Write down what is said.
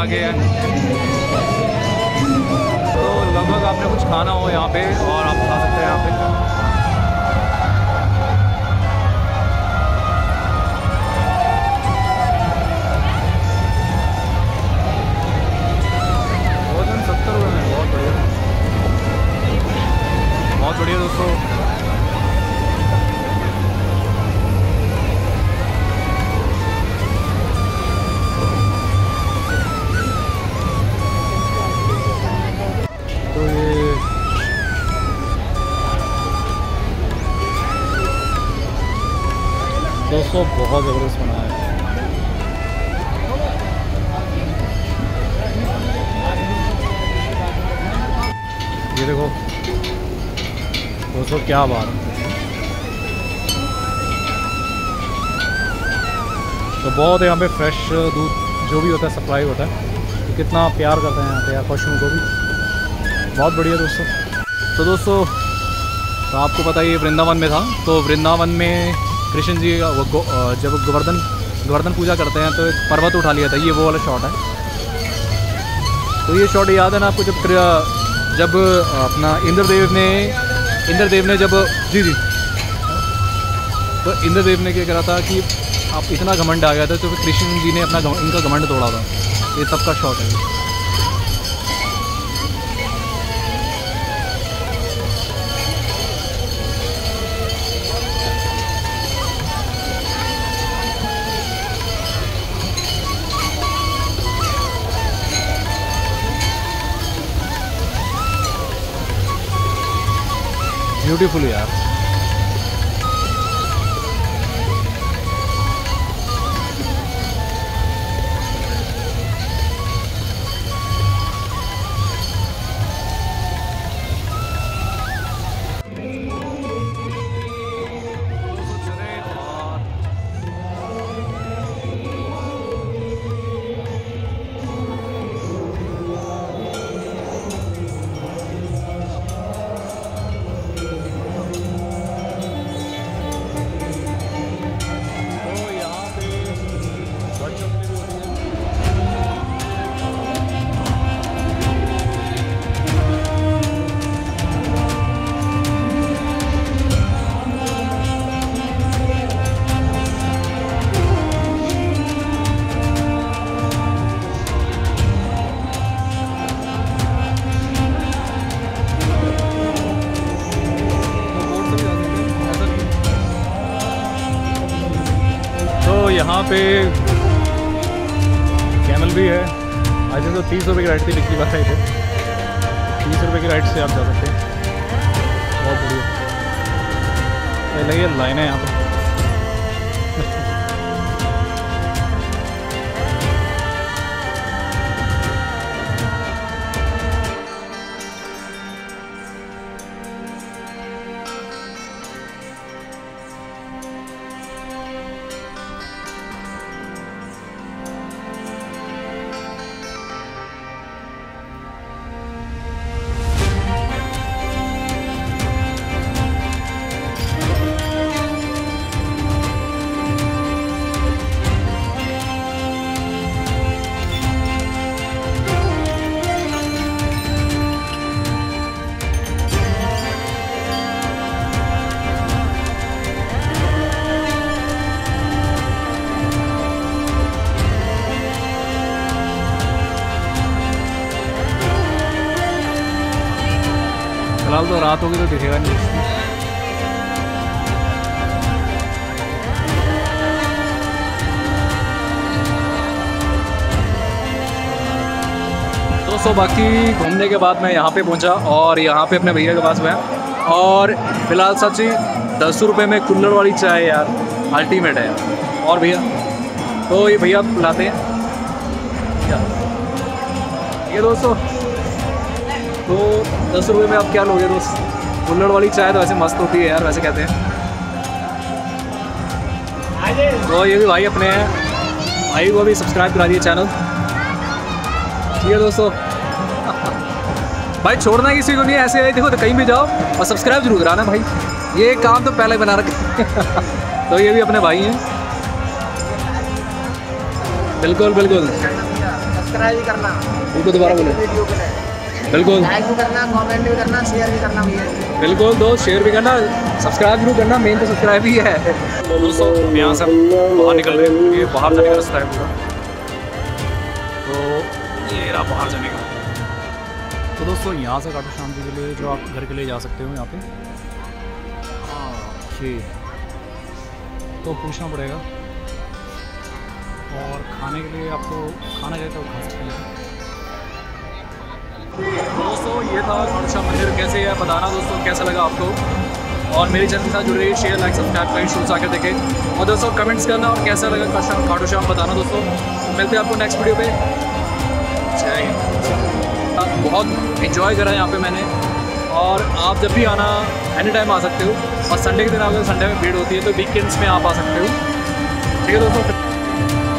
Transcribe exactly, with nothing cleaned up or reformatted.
आ गए हैं। तो लगभग आपने कुछ खाना हो यहाँ पे और आप खा सकते हैं यहाँ पे। भोजन सत्तर रुपये में, बहुत बढ़िया, बहुत बढ़िया दोस्तों। तो ये दोस्तों बहुत ज़बरदस्त बना है। ये देखो दोस्तों क्या बात है। तो बहुत यहाँ पे फ्रेश दूध जो भी होता है सप्लाई होता है। तो कितना प्यार करते हैं यहाँ पे यार पशुओं को भी, बहुत बढ़िया दोस्तों। तो दोस्तों तो आपको पता ही वृंदावन में था, तो वृंदावन में कृष्ण जी वो गो, जब गोवर्धन गोवर्धन पूजा करते हैं तो एक पर्वत उठा लिया था, ये वो वाला शॉट है। तो ये शॉट याद है ना आपको, जब जब अपना इंद्रदेव ने इंद्रदेव ने जब जी जी तो इंद्रदेव ने क्या करा था कि आप इतना घमंड आ गया था, तो फिर कृष्ण जी ने अपना इनका घमंड तोड़ा था। ये तब का शॉट है। ब्यूटीफुल यार। यहाँ पे कैमल भी है। आई थिंक तो तीस रुपये की राइड थी पिछली बार आई थे। तीस रुपये की राइड से आप जा सकते हैं, बहुत बढ़िया। लगे लाइनें यहाँ पर। फिलहाल तो रात होगी तो दिखेगा नहीं। दोस्तों बाकी घूमने के बाद मैं यहाँ पे पहुँचा और यहाँ पे अपने भैया के पास गया और फिलहाल सच्ची दस रुपये में कुल्हड़ वाली चाय यार अल्टीमेट है यार। और भैया तो ये भैया लाते हैं क्या ये दोस्तों। तो दस रुपये में आप क्या लोगे दोस्त? कुल्हड़ वाली चाय तो वैसे मस्त होती है यार, वैसे कहते हैं। तो ये भी भाई अपने हैं, भाई को भी सब्सक्राइब करा दिए चैनल। ठीक है दोस्तों, भाई छोड़ना किसी को नहीं है, ऐसे देखो तो कहीं भी जाओ और सब्सक्राइब जरूर कराना भाई, ये काम तो पहले बना रखे। तो ये भी अपने भाई हैं, बिल्कुल बिल्कुल। सब्सक्राइब भी करना। उनको दोबारा बोले। वीडियो के लिए बिल्कुल लाइक भी करना, कमेंट भी करना, शेयर भी करना भैया। बिल्कुल दोस्त, शेयर भी करना, सब्सक्राइब जरूर करना, मेन तो सब्सक्राइब ही है। दोस्तों यहाँ से हम बाहर निकल रहे हैं, ये बाहर जाने का रास्ता है पूरा, तो ये रहा बाहर जाने का। तो दोस्तों यहाँ से खाटू श्याम जी के लिए जो आप घर के लिए जा सकते हो यहाँ पे, हाँ ठीक, तो पूछना पड़ेगा। और खाने के लिए आपको खाना चाहिए तो खा सकते हैं। दोस्तों ये था खाटू श्याम मंदिर, कैसे है बताना दोस्तों, कैसा लगा आपको, और मेरे चैनल के साथ जुड़े रहिए, शेयर लाइक सब्सक्राइब करें, शुरू से आकर देखें, और दोस्तों कमेंट्स करना और कैसा लगा खाटू श्याम बताना दोस्तों। मिलते हैं आपको नेक्स्ट वीडियो पे। जय हिंद। बहुत इन्जॉय करा यहाँ पे मैंने, और आप जब भी आना एनी टाइम आ सकते हो, और संडे के दिन अगर संडे में भीड़ होती है तो वीकेंड्स में आप आ सकते हो। ठीक है दोस्तों।